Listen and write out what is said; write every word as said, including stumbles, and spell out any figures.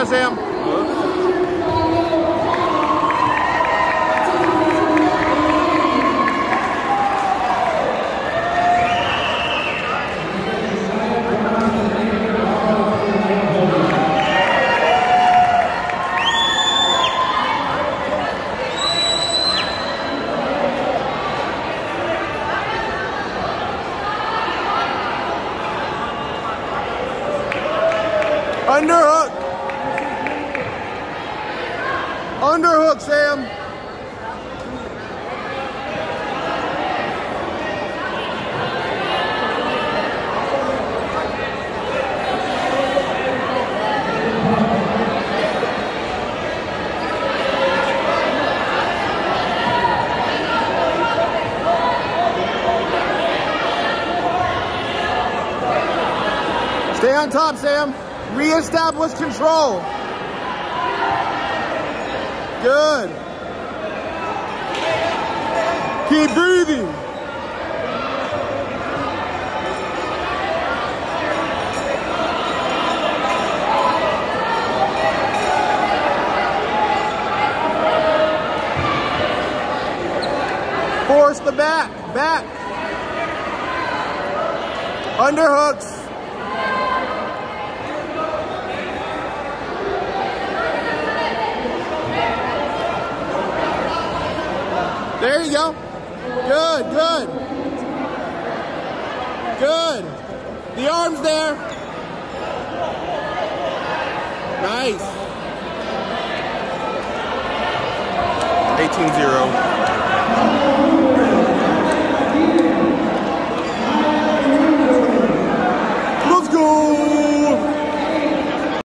Sam. Underhook. Underhook, Sam. Stay on top, Sam. Re-establish control. Good. Keep breathing. Force the back, back. Underhooks. There you go. Good, good. Good. The arm's there. Nice. eighteen zero.